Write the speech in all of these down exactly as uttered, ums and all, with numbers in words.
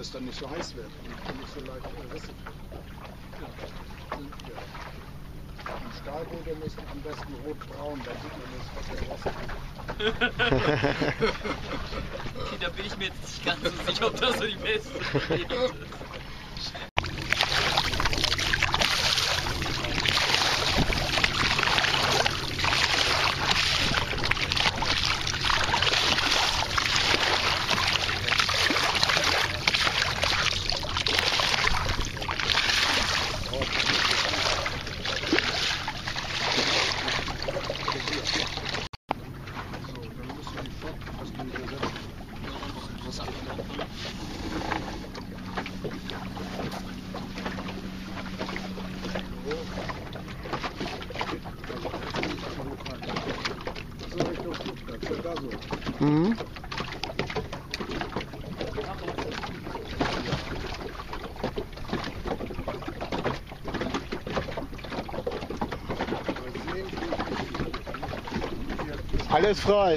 es dann nicht so heiß wird und nicht so leicht Risse. Ja. Und Stahlboote müssen am besten rot-braun, da sieht man das aus der Wasser. Okay, da bin ich mir jetzt nicht ganz so sicher, ob das so die beste Idee ist. Mhm. Alles frei.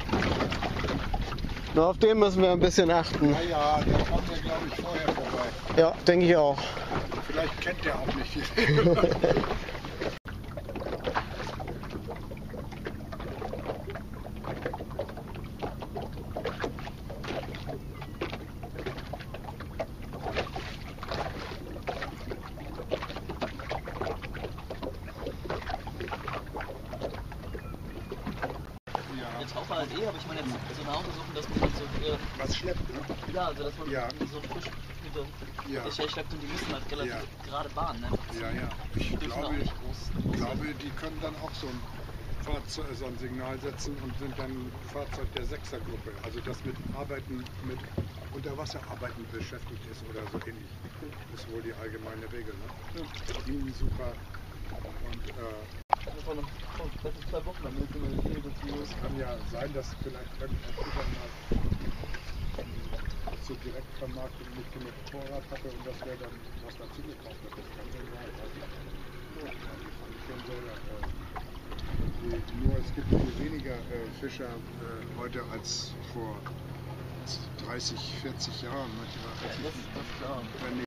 Nur auf den müssen wir ein bisschen achten. Ja, ja, der kommt ja, glaube ich, vorher vorbei. Ja, denke ich auch. Vielleicht kennt der auch nicht viel. Halt eh, aber ich meine jetzt so eine Untersuchung, dass man so äh, was schleppt, ne? Ja, also dass man ja. so frisch mit der ja. Fische schleppt und die müssen halt relativ ja. gerade bahnen. Ne? Ja, ja. Ich glaube, nicht groß, groß glaube die können dann auch so ein, Fahrzeug, so ein Signal setzen und sind dann Fahrzeug der Sechsergruppe. Also das mit Arbeiten, mit Unterwasserarbeiten beschäftigt ist oder so ähnlich. Das ist wohl die allgemeine Regel, ne? Minensucher und äh, vor noch vor zwei Wochen haben wir jetzt immer die es kann ja sein, dass vielleicht irgendein Supermarkt so direkt vermarktet nicht genug Vorrat hatte und das wäre dann was dazu gekauft hat. Das kann schon sein. Also, ja, die fand ich schon sehr, äh, die, nur es gibt viel weniger äh, Fischer äh, heute als vor dreißig, vierzig Jahren. Manchmal, als das ist das klar. wenn